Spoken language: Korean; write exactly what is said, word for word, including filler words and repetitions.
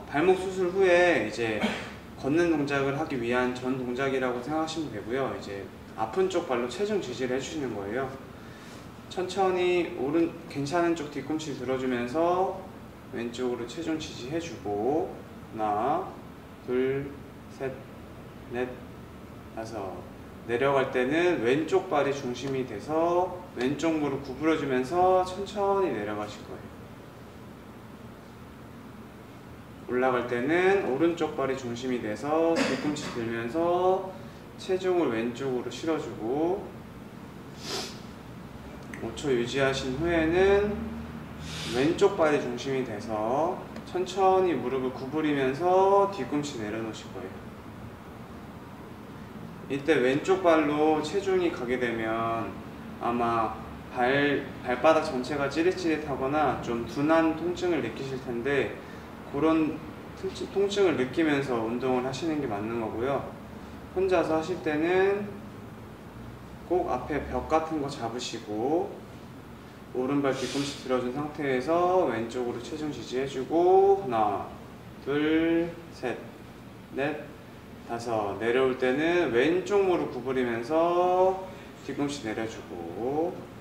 발목 수술 후에 이제 걷는 동작을 하기 위한 전 동작이라고 생각하시면 되고요. 이제 아픈 쪽 발로 체중 지지를 해주시는 거예요. 천천히 오른 괜찮은 쪽 뒤꿈치 들어주면서 왼쪽으로 체중 지지해주고 하나, 둘, 셋, 넷, 다섯. 내려갈 때는 왼쪽 발이 중심이 돼서 왼쪽 무릎 구부려주면서 천천히 내려가실 거예요. 올라갈 때는 오른쪽 발이 중심이 돼서 뒤꿈치 들면서 체중을 왼쪽으로 실어주고 오 초 유지하신 후에는 왼쪽 발이 중심이 돼서 천천히 무릎을 구부리면서 뒤꿈치 내려놓으실 거예요. 이때 왼쪽 발로 체중이 가게 되면 아마 발, 발바닥 전체가 찌릿찌릿하거나 좀 둔한 통증을 느끼실 텐데 그런 통증을 느끼면서 운동을 하시는 게 맞는 거고요. 혼자서 하실 때는 꼭 앞에 벽 같은 거 잡으시고 오른발 뒤꿈치 들어준 상태에서 왼쪽으로 체중 지지해주고 하나, 둘, 셋, 넷, 다섯. 내려올 때는 왼쪽 무릎 구부리면서 뒤꿈치 내려주고